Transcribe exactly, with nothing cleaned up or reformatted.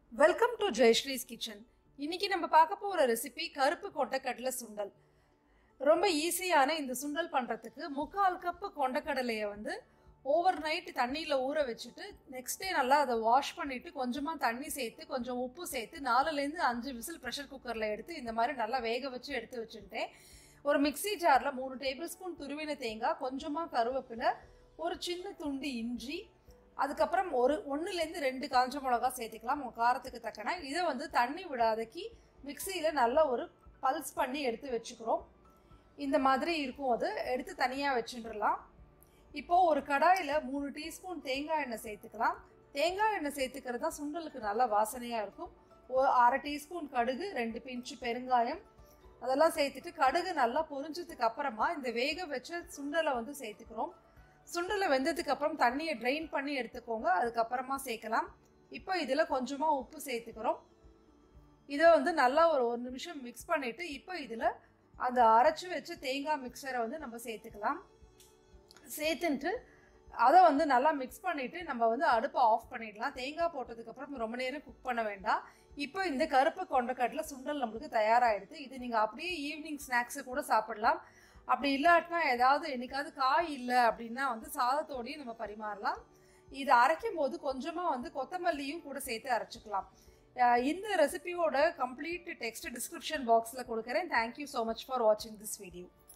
Welcome to Jayasree's kitchen. இன்னைக்கு நம்ம பார்க்க போகிற ரெசிபி கருப்பு கொண்டக்கடலை சுண்டல். ரொம்ப ஈஸியான இந்த சுண்டல் பண்ணுறதுக்கு முக்கால் கப்பு கொண்டக்கடலையை வந்து ஓவர் நைட் தண்ணியில் ஊற வச்சுட்டு நெக்ஸ்ட் டே நல்லா அதை வாஷ் பண்ணிவிட்டு கொஞ்சமாக தண்ணி சேர்த்து கொஞ்சம் உப்பு சேர்த்து நாலுலேருந்து அஞ்சு விசில் ப்ரெஷர் குக்கரில் எடுத்து இந்த மாதிரி நல்லா வேக வச்சு எடுத்து வச்சுட்டேன். ஒரு மிக்சி ஜாரில் மூணு டேபிள் ஸ்பூன் துருவின தேங்காய், கொஞ்சமாக கருவேப்பிலை, ஒரு சின்ன துண்டு இஞ்சி, அதுக்கப்புறம் ஒரு ஒன்றுலேருந்து ரெண்டு காஞ்ச மிளகா சேர்த்துக்கலாம் உங்கள் காரத்துக்கு தக்கன. இதை வந்து தண்ணி விடாதக்கி மிக்சியில் நல்லா ஒரு பல்ஸ் பண்ணி எடுத்து வச்சுக்கிறோம். இந்த மாதிரி இருக்கும், அது எடுத்து தனியாக வச்சுட்டுலாம். இப்போது ஒரு கடாயில் மூணு டீஸ்பூன் தேங்காய் எண்ணெய் சேர்த்துக்கலாம். தேங்காய் எண்ணெய் சேர்த்துக்கிறது தான் சுண்டலுக்கு நல்லா வாசனையாக இருக்கும். ஒரு அரை டீஸ்பூன் கடுகு, ரெண்டு பிஞ்சு பெருங்காயம் அதெல்லாம் சேர்த்துட்டு கடுகு நல்லா பொரிஞ்சதுக்கு அப்புறமா இந்த வேக வச்ச சுண்டலை வந்து சேர்த்துக்கிறோம். சுண்டலை வெந்ததுக்கு அப்புறம் தண்ணியை ட்ரெயின் பண்ணி எடுத்துக்கோங்க, அதுக்கப்புறமா சேர்க்கலாம். இப்போ இதில் கொஞ்சமாக உப்பு சேர்த்துக்கிறோம். இதை வந்து நல்லா ஒரு ஒரு நிமிஷம் மிக்ஸ் பண்ணிவிட்டு இப்போ இதில் அந்த அரைச்சி வச்ச தேங்காய் மிக்சரை வந்து நம்ம சேர்த்துக்கலாம். சேர்த்துன்ட்டு அதை வந்து நல்லா மிக்ஸ் பண்ணிவிட்டு நம்ம வந்து அடுப்பை ஆஃப் பண்ணிடலாம். தேங்காய் போட்டதுக்கப்புறம் ரொம்ப நேரம் குக் பண்ண வேண்டாம். இப்போ இந்த கருப்பு கொண்டக்கடலை சுண்டல் நம்மளுக்கு தயாராகிடுது. இது நீங்கள் அப்படியே ஈவினிங் ஸ்நாக்ஸு கூட சாப்பிடலாம். அப்படி இல்லாட்டினா ஏதாவது என்னைக்காவது காய் இல்லை அப்படின்னா வந்து சாதத்தோடையும் நம்ம பரிமாறலாம். இது அரைக்கும் போது கொஞ்சமாக வந்து கொத்தமல்லியும் கூட சேர்த்து அரைச்சிக்கலாம். இந்த ரெசிபியோட கம்ப்ளீட் டெக்ஸ்ட் டிஸ்கிரிப்ஷன் பாக்ஸில் கொடுக்குறேன். தேங்க்யூ ஸோ மச் ஃபார் வாட்சிங் திஸ் வீடியோ.